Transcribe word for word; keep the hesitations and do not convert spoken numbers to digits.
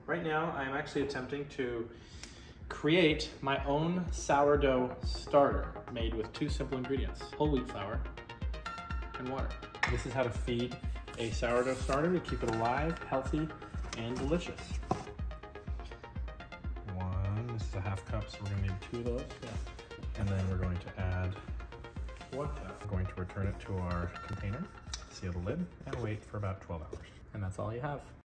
Right now, I'm actually attempting to create my own sourdough starter made with two simple ingredients, whole wheat flour and water. This is how to feed a sourdough starter to keep it alive, healthy, and delicious. One, this is a half cup, so we're gonna need two of those. Yeah. And then we're going to add one cup. We're going to return it to our container, seal the lid, and wait for about twelve hours. And that's all you have.